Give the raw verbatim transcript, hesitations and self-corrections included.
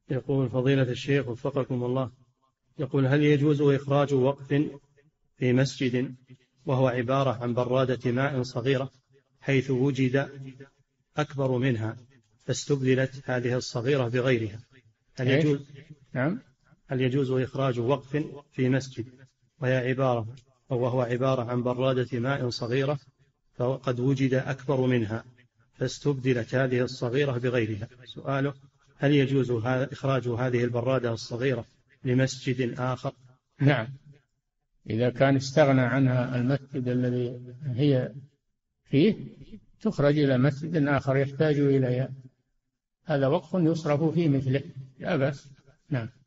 يقول فضيلة الشيخ وفقكم الله، يقول هل يجوز إخراج وقف في مسجد وهو عبارة عن برادة ماء صغيرة حيث وجد أكبر منها فاستبدلت هذه الصغيرة بغيرها؟ هل يجوز نعم هل يجوز إخراج وقف في مسجد وهي عبارة أو وهو عبارة عن برادة ماء صغيرة فقد وجد أكبر منها فاستبدلت هذه الصغيرة بغيرها؟ سؤاله: هل يجوز إخراج هذه البرادة الصغيرة لمسجد آخر؟ نعم، إذا كان استغنى عنها المسجد الذي هي فيه تخرج إلى مسجد آخر يحتاج إليها، هذا وقف يصرف فيه مثله لا بأس. نعم.